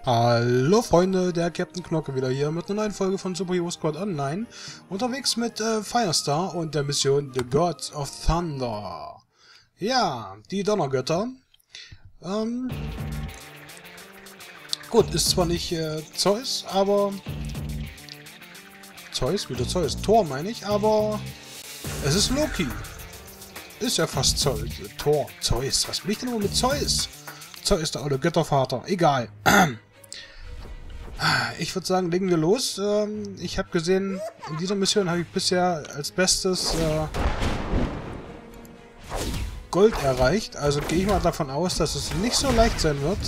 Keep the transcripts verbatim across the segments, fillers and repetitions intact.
Hallo Freunde, der Captain Knocke wieder hier mit einer neuen Folge von Super Hero Squad Online. Unterwegs mit äh, Firestar und der Mission The Gods of Thunder. Ja, die Donnergötter. Ähm, gut, ist zwar nicht äh, Zeus, aber... Zeus? Wieder Zeus. Thor meine ich, aber... Es ist Loki. Ist ja fast Zeus. Thor. Zeus. Was bin ich denn nur mit Zeus? Zeus ist der alte Göttervater. Egal. Ich würde sagen, legen wir los. Ähm, ich habe gesehen, in dieser Mission habe ich bisher als bestes äh, Gold erreicht. Also gehe ich mal davon aus, dass es nicht so leicht sein wird,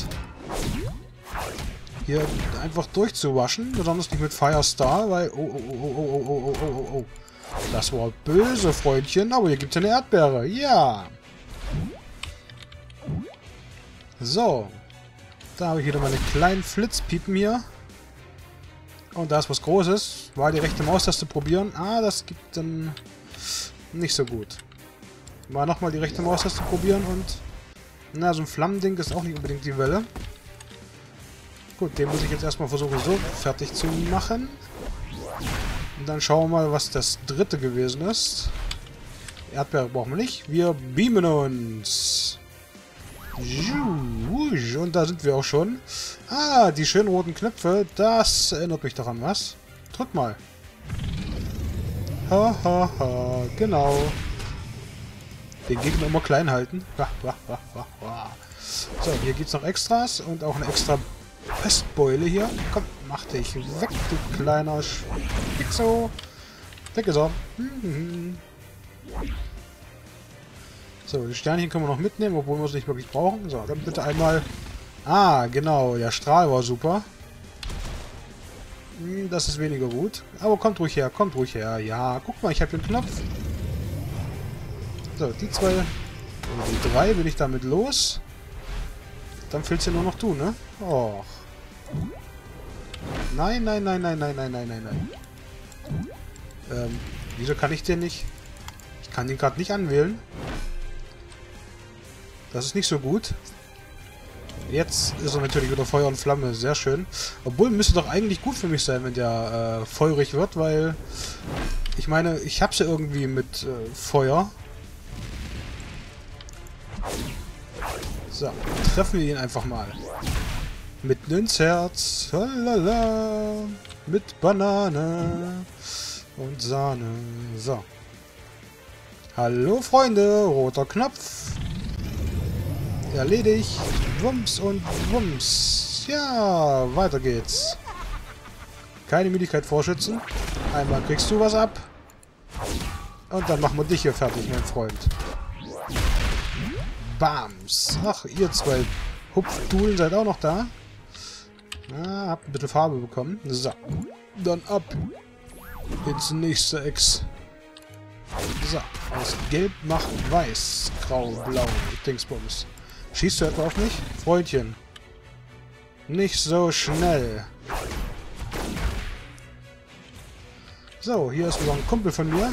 hier einfach durchzuwaschen. Besonders nicht mit Firestar, weil... Oh, oh, oh, oh, oh, oh, oh, oh, oh, oh. Das war böse, Freundchen. Aber hier gibt es eine Erdbeere. Ja. So. Da habe ich wieder meine kleinen Flitzpiepen hier. Und da ist was Großes. Mal die rechte Maustaste probieren. Ah, das gibt dann nicht so gut. Mal nochmal die rechte Maustaste probieren und... Na, so ein Flammending ist auch nicht unbedingt die Welle. Gut, den muss ich jetzt erstmal versuchen, so fertig zu machen. Und dann schauen wir mal, was das dritte gewesen ist. Erdbeere brauchen wir nicht. Wir beamen uns. Und da sind wir auch schon. Ah, die schönen roten Knöpfe. Das erinnert mich doch an was. Drück mal. Ha, ha, ha. Genau. Den Gegner immer klein halten. Ha, ha, ha, ha, ha. So, hier gibt es noch Extras und auch eine extra Pestbeule hier. Komm, mach dich weg, du kleiner Spixo. Weg ist er. Mhm. So, die Sternchen können wir noch mitnehmen, obwohl wir es nicht wirklich brauchen. So, dann bitte einmal... Ah, genau, der Strahl war super. Hm, das ist weniger gut. Aber kommt ruhig her, kommt ruhig her. Ja, guck mal, ich habe den Knopf. So, die zwei... Oder die drei bin ich damit los. Dann fehlt's ja nur noch du, ne? Och. Nein, nein, nein, nein, nein, nein, nein, nein, nein. Ähm, wieso kann ich den nicht... Ich kann den gerade nicht anwählen. Das ist nicht so gut. Jetzt ist er natürlich wieder Feuer und Flamme. Sehr schön. Obwohl, müsste doch eigentlich gut für mich sein, wenn der äh, feurig wird, weil... Ich meine, ich hab's ja irgendwie mit äh, Feuer. So, treffen wir ihn einfach mal. Mitten ins Herz. Halala, mit Banane und Sahne. So. Hallo Freunde, roter Knopf. Erledigt. Wumms und Wumms. Ja, weiter geht's. Keine Müdigkeit vorschützen. Einmal kriegst du was ab. Und dann machen wir dich hier fertig, mein Freund. Bams. Ach, ihr zwei Hupfdulen seid auch noch da. Na, habt ein bisschen Farbe bekommen. So. Dann ab ins nächste Ex. So. Aus Gelb macht Weiß. Grau, Blau. Dingsbums. Schießt du etwa auf mich? Freundchen. Nicht so schnell. So, hier ist wieder ein Kumpel von mir.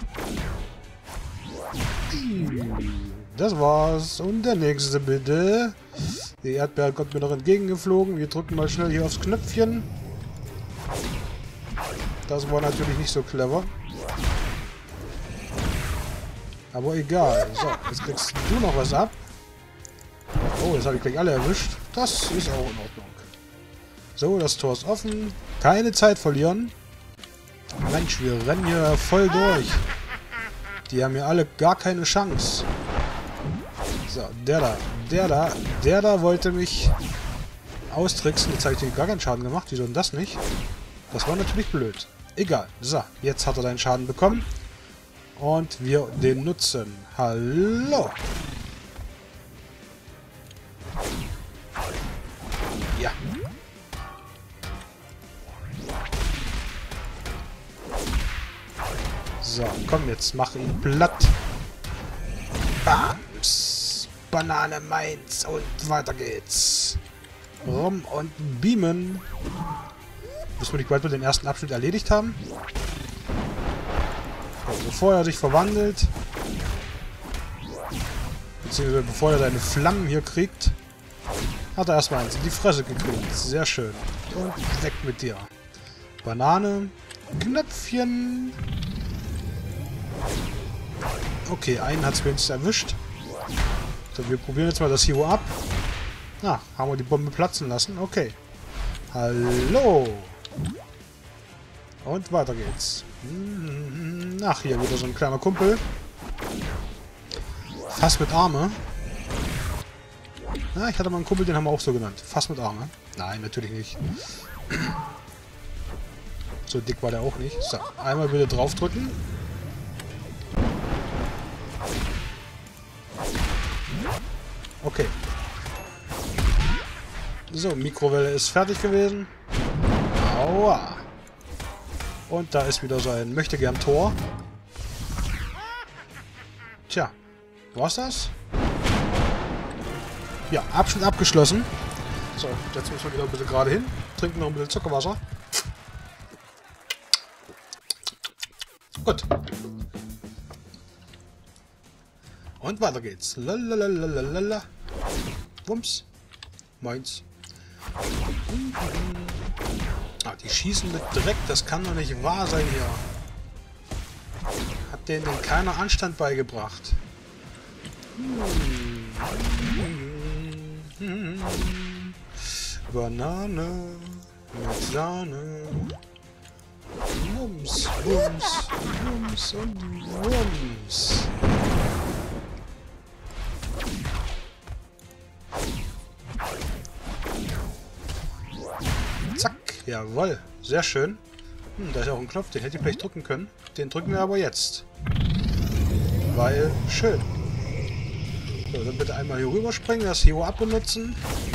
Das war's. Und der nächste bitte. Die Erdbeere kommt mir noch entgegengeflogen. Wir drücken mal schnell hier aufs Knöpfchen. Das war natürlich nicht so clever. Aber egal. So, jetzt kriegst du noch was ab. Oh, jetzt habe ich gleich alle erwischt. Das ist auch in Ordnung. So, das Tor ist offen. Keine Zeit verlieren. Mensch, wir rennen hier voll durch. Die haben hier alle gar keine Chance. So, der da, der da, der da wollte mich austricksen. Jetzt habe ich dir gar keinen Schaden gemacht. Wieso denn das nicht? Das war natürlich blöd. Egal. So, jetzt hat er deinen Schaden bekommen. Und wir den nutzen. Hallo. Ja. So, komm jetzt, mach ihn platt. Bams. Banane meins und weiter geht's. Rum und beamen. Müssen wir nicht bald mal den ersten Abschnitt erledigt haben? Also, bevor er sich verwandelt. Beziehungsweise bevor er seine Flammen hier kriegt. Hat er erstmal eins in die Fresse gekriegt. Sehr schön. Und weg mit dir. Banane. Knöpfchen. Okay, einen hat es wenigstens erwischt. So, wir probieren jetzt mal das Hero ab. Na, haben wir die Bombe platzen lassen. Okay. Hallo. Und weiter geht's. Ach, hier wieder so ein kleiner Kumpel. Fass mit Arme. Na, ich hatte mal einen Kumpel, den haben wir auch so genannt. Fass mit Arme. Nein, natürlich nicht. So dick war der auch nicht. So, einmal bitte draufdrücken. Okay. So, Mikrowelle ist fertig gewesen. Aua. Und da ist wieder so ein Möchtegern-Tor. Tja, war's das? Ja, Abschnitt abgeschlossen. So, jetzt müssen wir wieder ein bisschen gerade hin. Trinken noch ein bisschen Zuckerwasser. Gut. Und weiter geht's. Lalalala. Wumms. Meins. Ah, die schießen mit Dreck. Das kann doch nicht wahr sein hier. Hat denen denn keiner Anstand beigebracht? Hm. Banane mit Sahne. Wumms, Wumms, Wumms und Wumms. Zack, jawohl, sehr schön. Hm, da ist auch ein Knopf, den hätte ich vielleicht drücken können. Den drücken wir aber jetzt. Weil, schön. So, dann bitte einmal hier rüberspringen, das Hero abbenutzen.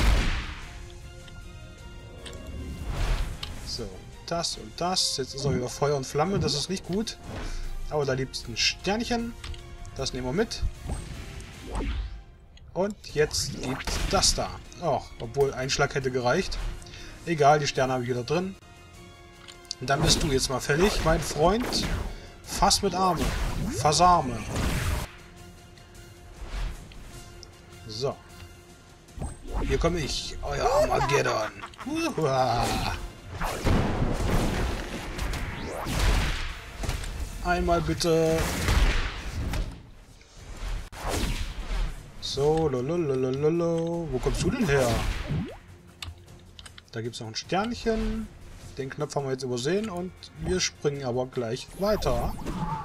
So, das und das. Jetzt ist er wieder Feuer und Flamme, das ist nicht gut. Aber da liegt ein Sternchen. Das nehmen wir mit. Und jetzt gibt das da. Oh, obwohl ein Schlag hätte gereicht. Egal, die Sterne habe ich wieder drin. Und dann bist du jetzt mal fällig, mein Freund. Fass mit Arme. Versarme. So. Hier komme ich, euer Armageddon. Uhuah. Einmal bitte. So, lolololololo. Wo kommst du denn her? Da gibt es noch ein Sternchen. Den Knopf haben wir jetzt übersehen und wir springen aber gleich weiter.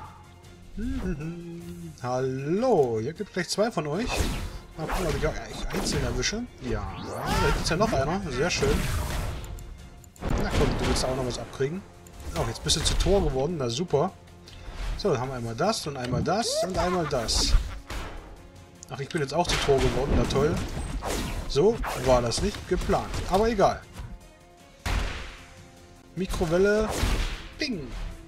Hm, hallo, hier gibt es gleich zwei von euch. Mal gucken, ob ich auch einzeln erwische. Ja, da gibt es ja noch einer. Sehr schön. Na komm, du willst auch noch was abkriegen. Oh, jetzt bist du zu Tor geworden. Na super. So, dann haben wir einmal das und einmal das und einmal das. Ach, ich bin jetzt auch zu Tor geworden. Na toll. So war das nicht geplant. Aber egal. Mikrowelle. Bing.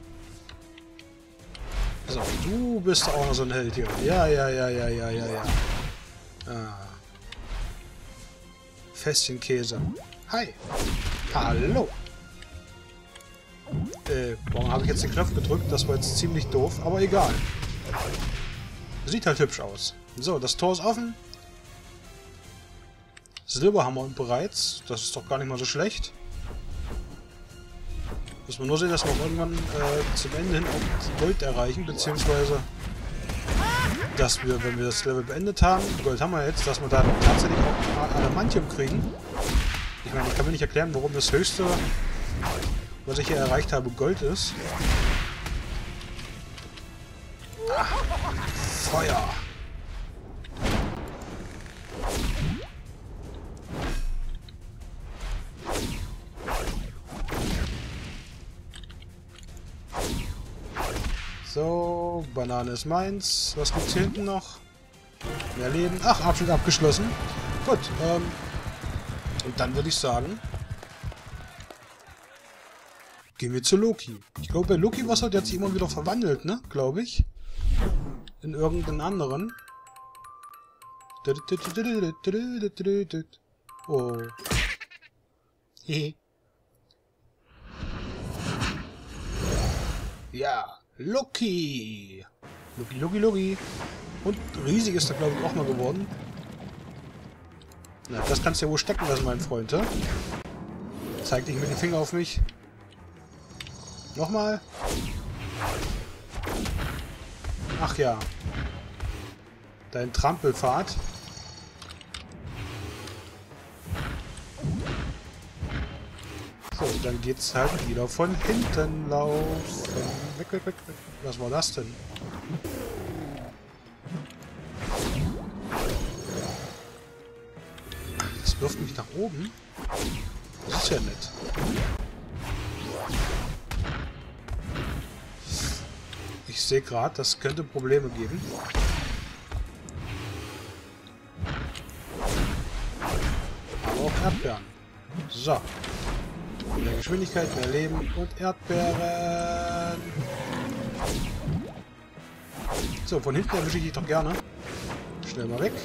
So, du bist auch noch so ein Held hier. Ja, ja, ja, ja, ja, ja, ja. Ah. Fässchenkäse. Hi. Hallo. Äh, warum habe ich jetzt den Knopf gedrückt? Das war jetzt ziemlich doof, aber egal. Sieht halt hübsch aus. So, das Tor ist offen. Silberhammer und bereits. Das ist doch gar nicht mal so schlecht. Muss man nur sehen, dass wir auch irgendwann äh, zum Ende hin auch Gold erreichen, beziehungsweise dass wir, wenn wir das Level beendet haben, Gold haben wir jetzt, dass wir dann tatsächlich auch Adamantium kriegen. Ich meine, ich kann mir nicht erklären, warum das höchste, was ich hier erreicht habe, Gold ist. Ah, Feuer! So, Banane ist meins. Was gibt's hier hinten noch? Mehr Leben. Ach, Abschnitt abgeschlossen. Gut, ähm. Und dann würde ich sagen, gehen wir zu Loki. Ich glaube, bei Loki was hat jetzt immer wieder verwandelt, ne? Glaube ich. In irgendeinen anderen. Oh. Hehe. Ja. Loki! Loki, Loki, Loki. Und riesig ist er, glaube ich, auch mal geworden. Na, das kannst du ja wohl stecken lassen, mein Freund, ja? Zeig dich mit dem Finger auf mich. Nochmal. Ach ja. Dein Trampelpfad. So, dann geht's halt wieder von hinten laufen. Weg, weg, weg, weg. Was war das denn? Das wirft mich nach oben. Das ist ja nett. Ich sehe gerade, das könnte Probleme geben. Aber auch Erdbeeren. So. Mehr Geschwindigkeit, mehr Leben und Erdbeeren. So, von hinten erwische ich dich doch gerne. Schnell mal weg.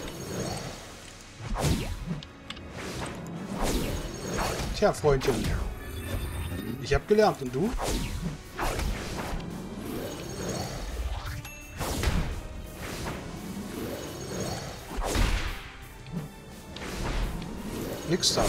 Tja, Freundchen. Ich habe gelernt. Und du? Nix da.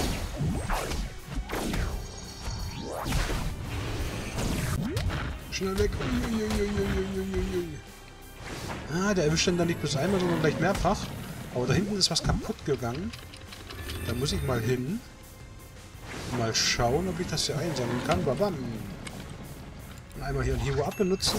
Schnell weg. Uiuiuiuiuiui. Ah, der erwischt dann nicht bloß einmal, sondern gleich mehrfach. Aber da hinten ist was kaputt gegangen. Da muss ich mal hin. Mal schauen, ob ich das hier einsammeln kann. Babam. Und einmal hier ein Hero abbenutzen.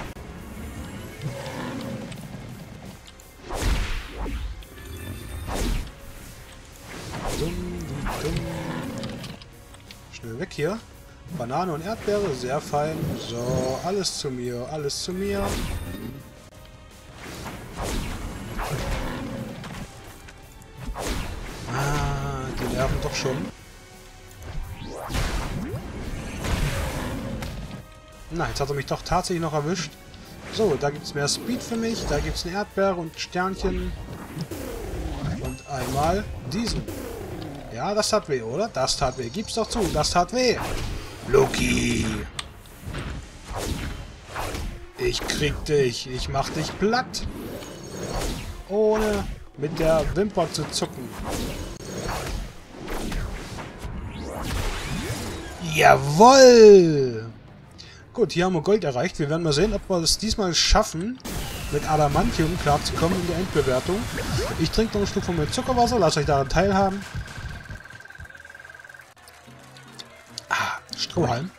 Dumm, dumm. Schnell weg hier. Banane und Erdbeere, sehr fein. So, alles zu mir, alles zu mir. Ah, die nerven doch schon. Na, jetzt hat er mich doch tatsächlich noch erwischt. So, da gibt es mehr Speed für mich. Da gibt es eine Erdbeere und Sternchen. Und einmal diesen. Ja, das tat weh, oder? Das tat weh. Gib's doch zu, das tat weh. Loki! Ich krieg dich. Ich mach dich platt. Ohne mit der Wimper zu zucken. Jawoll! Gut, hier haben wir Gold erreicht. Wir werden mal sehen, ob wir es diesmal schaffen, mit Adamantium klarzukommen in der Endbewertung. Ich trinke noch ein Stück von meinem Zuckerwasser. Lasst euch daran teilhaben. Ah, Strohhalm.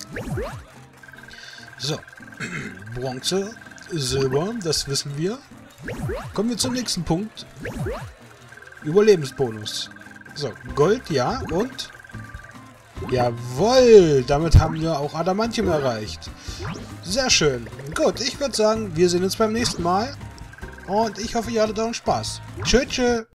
So. Bronze, Silber, das wissen wir. Kommen wir zum nächsten Punkt. Überlebensbonus. So, Gold, ja, und... Jawohl, damit haben wir auch Adamantium erreicht. Sehr schön. Gut, ich würde sagen, wir sehen uns beim nächsten Mal. Und ich hoffe, ihr hattet auch Spaß. Tschö, tschö.